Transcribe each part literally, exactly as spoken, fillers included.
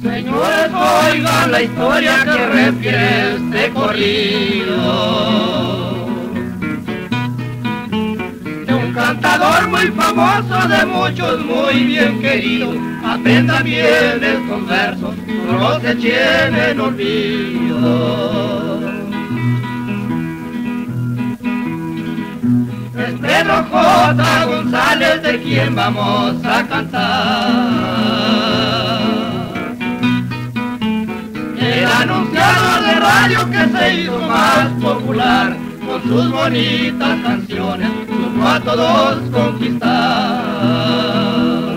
Señores, oigan la historia que refiere este corrido de un cantador muy famoso, de muchos muy bien querido. Aprendan bien estos versos, no se echen en olvido. Es Pedro J. González de quien vamos a cantar. El anunciador de radio que se hizo más popular, con sus bonitas canciones supo a todos conquistar.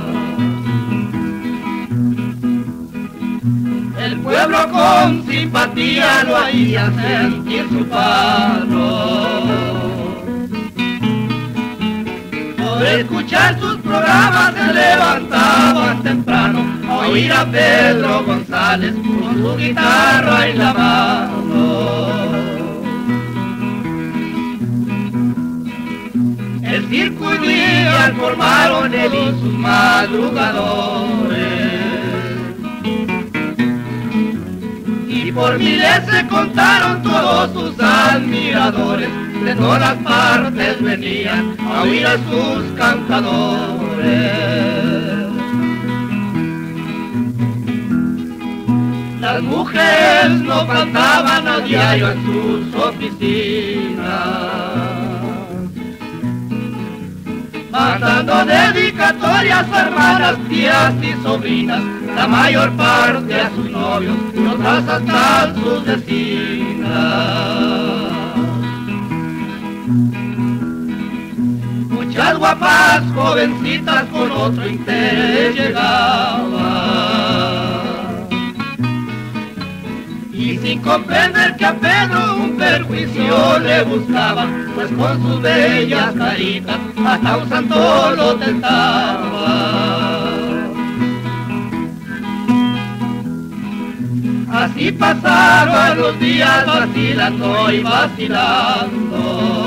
El pueblo con simpatía lo hacía sentir su palo. Por escuchar sus programas se levantaban temprano a oír a Pedro González con su guitarra en la mano. El circo y William formaron él y sus madrugadores, y por miles se contaron todos sus admiradores. De todas partes venían a oír a sus cantadores. Las mujeres no faltaban a diario en sus oficinas, mandando dedicatorias a hermanas, tías y sobrinas, la mayor parte a sus novios y otras hasta sus vecinas. Muchas guapas jovencitas con otro interés llegaban, y sin comprender que a Pedro un perjuicio le buscaban, pues con sus bellas caritas hasta un santo lo tentaba. Así pasaron los días vacilando y vacilando,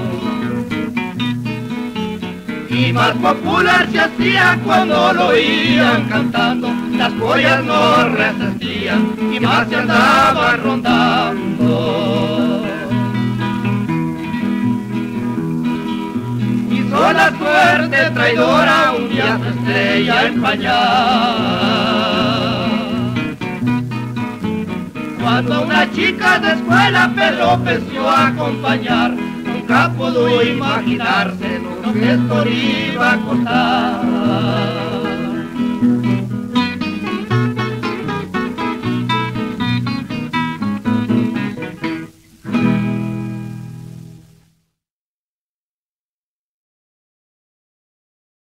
y más popular se hacía cuando lo oían cantando. Las joyas no resistían y más se andaban rondando. Hizo la suerte traidora un día su estrella empañar, cuando una chica de escuela Pedro empezó a acompañar. Nunca pudo imaginarse lo que esto iba a costar.